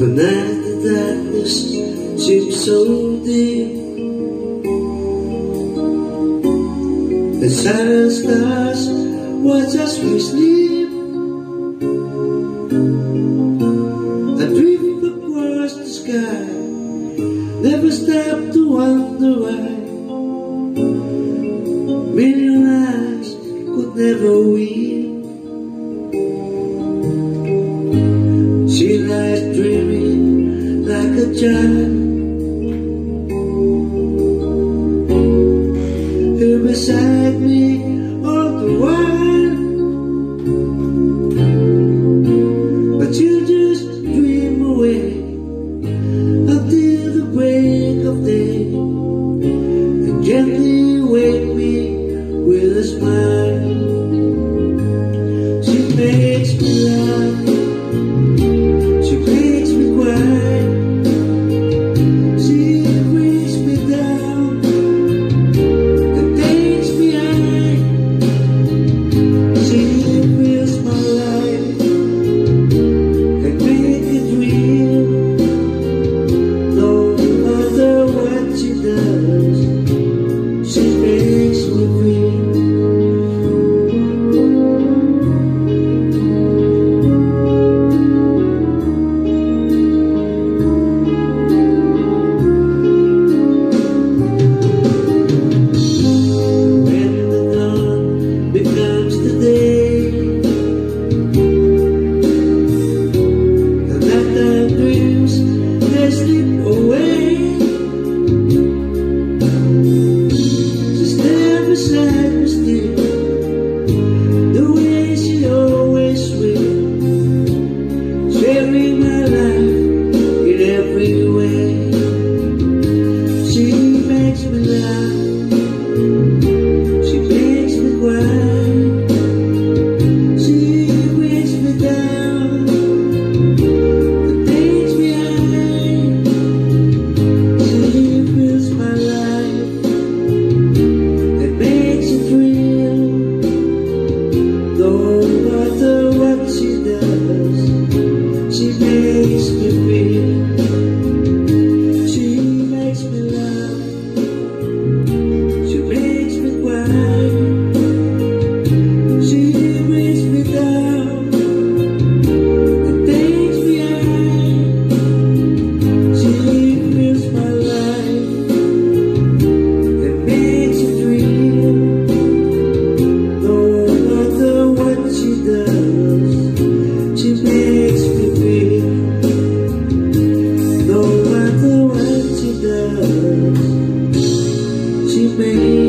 Tonight the darkness seems so deep, the silent stars watch as we sleep. I drift across the sky, never stop to wonder why. Million eyes could never weep. She lies dreaming like a child, here beside me all the while. But you just dream away until the break of day, and gently wake me with a smile. She makes me laugh, she makes me cry, she brings me down and takes me high. She fills my life and makes it real. No matter what she does, she makes me feel. Becomes the day, and nighttime dreams, they slip away. She's there beside me still, the way she always will, sharing my life in every way. She makes me laugh, she makes me cry, no matter what she does, she makes me feel. She makes me laugh, she makes me cry, she brings me down and takes me high. She fills my life and makes it real. No matter what she does, she makes me feel. No matter what she does, she makes